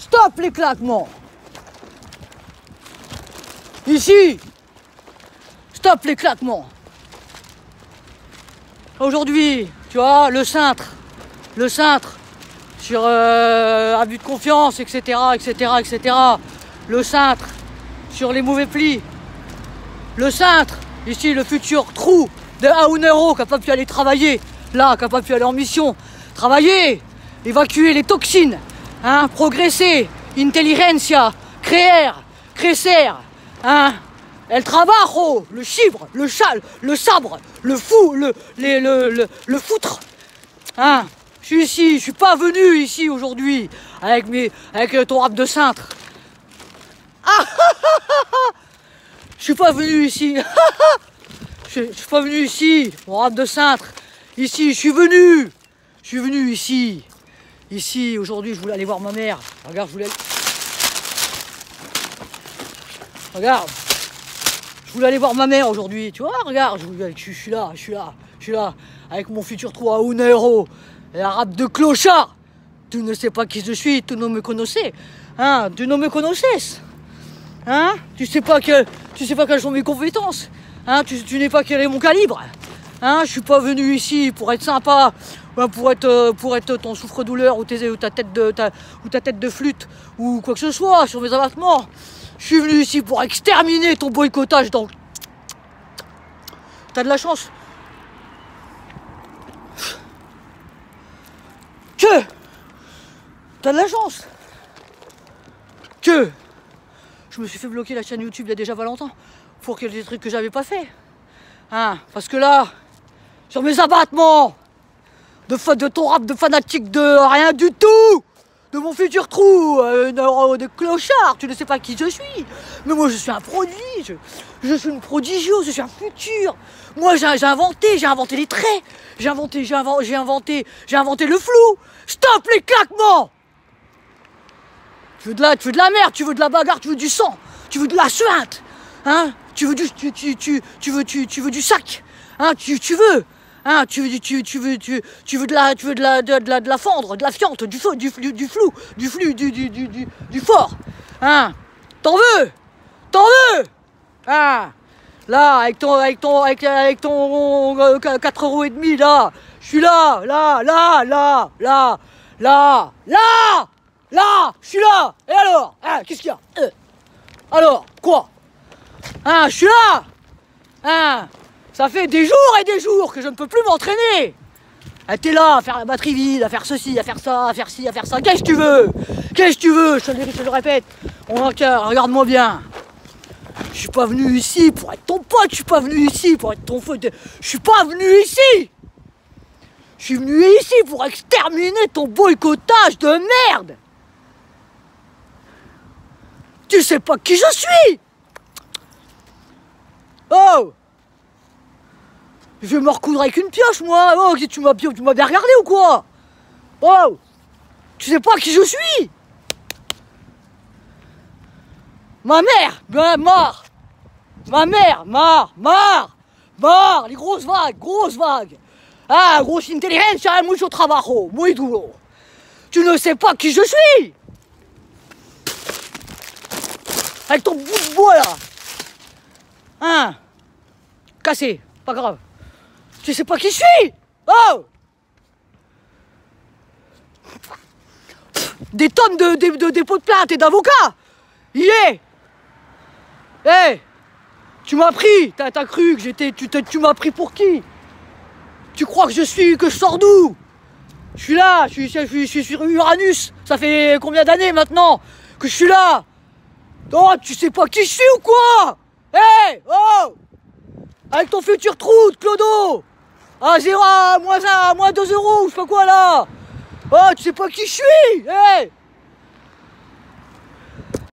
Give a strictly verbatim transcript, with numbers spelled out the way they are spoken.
Stop les claquements. Ici. Stop les claquements. Aujourd'hui, tu vois, le cintre. Le cintre. Sur euh, abus de confiance, et cetera, et cetera, et cetera. Le cintre. Sur les mauvais plis. Le cintre. Ici, le futur trou de Aounero qui n'a pas pu aller travailler. Là, qui n'a pas pu aller en mission. Travailler. Évacuer les toxines. Hein, progresser. Intelligentsia. Créer. Crescer. Hein. El trabajo, le chibre, le châle, le sabre, le fou, le, les, le, le, le foutre. Hein, je suis ici, je suis pas venu ici aujourd'hui avec mes, avec ton rap de cintre. Ah, je suis pas venu ici. je, je suis pas venu ici, mon rap de cintre. Ici, je suis venu. Je suis venu ici. Ici, aujourd'hui, je voulais aller voir ma mère. Regarde, je voulais. Regarde. Je voulais aller voir ma mère aujourd'hui, tu vois, regarde, je, je, je suis là, je suis là, je suis là, avec mon futur trou à un euro, et un rap de clochard. Tu ne sais pas qui je suis, tu ne me connaissais, hein, tu ne me connaissais, hein, tu sais pas que, tu sais pas quelles sont mes compétences, hein, tu, tu n'es pas quel est mon calibre, hein, je suis pas venu ici pour être sympa, pour être, pour être ton souffre-douleur ou, tes, ou, ta tête de, ta, ou ta tête de flûte, ou quoi que ce soit sur mes abattements. Je suis venu ici pour exterminer ton boycottage dans... T'as de la chance. Que T'as de la chance. Que je me suis fait bloquer la chaîne YouTube il y a déjà pas longtemps pour qu'il y ait des trucs que j'avais pas fait. Hein, parce que là, sur mes abattements de, de ton rap de fanatique de rien du tout, de mon futur trou, euh, de clochard, tu ne sais pas qui je suis. Mais moi je suis un produit, je, je suis une prodigieuse, je suis un futur. Moi j'ai inventé, j'ai inventé les traits, j'ai inventé, j'ai inventé, j'ai inventé, j'ai inventé le flou. Stop les claquements. Tu veux de la, tu veux de la merde, tu veux de la bagarre, tu veux du sang, tu veux de la suinte, hein, tu veux du, tu, tu, tu, tu veux, tu, tu veux du sac, hein, tu, tu veux. Hein, tu veux, tu, tu veux, tu, tu veux de la, tu veux de la, de, de la, de la fendre, de la fiente, du feu, du, du, du flou, du flux, du, du, du, du, du fort. Hein, t'en veux, t'en veux. Hein, là, avec ton, avec ton, avec, avec ton euh, quatre euros et demi là, je suis là, là, là, là, là, là, là, là, je suis là. Et alors, hein, qu'est-ce qu'il y a? euh, Alors, quoi? Hein, je suis là. Hein. Ça fait des jours et des jours que je ne peux plus m'entraîner. T'es là à faire la batterie vide, à faire ceci, à faire ça, à faire ci, à faire ça. Qu'est-ce que tu veux? Qu'est-ce que tu veux? Je te le, je te le répète. On a qu'à, regarde-moi bien. Je suis pas venu ici pour être ton pote. Je suis pas venu ici pour être ton pote. Je suis pas venu ici. Je suis venu ici pour exterminer ton boycottage de merde. Tu sais pas qui je suis. Oh. Je vais me recoudre avec une pioche, moi. Oh, tu m'as tu m'as bien regardé ou quoi? Oh, tu sais pas qui je suis? Ma mère, ben, marre. Ma mère, marre, marre, marre. Les grosses vagues, grosses vagues. Ah, grosse intelligence, mucho trabajo, muy duro. Tu ne sais pas qui je suis? Avec ton bout de bois, là. Hein? Cassé, pas grave. Tu sais pas qui je suis? Oh! Des tonnes de, de, de dépôts de plainte et d'avocats! Il est! Hé! Hey, tu m'as pris! T'as cru que j'étais. Tu, tu m'as pris pour qui? Tu crois que je suis. que je sors d'où? Je suis là, je suis, je, suis, je suis sur Uranus! Ça fait combien d'années maintenant que je suis là? Oh, tu sais pas qui je suis ou quoi? Hé! Hey, oh! Avec ton futur trou de clodo! À zéro, à moins un, à moins deux euros, je sais pas quoi là! Oh, tu sais pas qui je suis! Hé! Hey,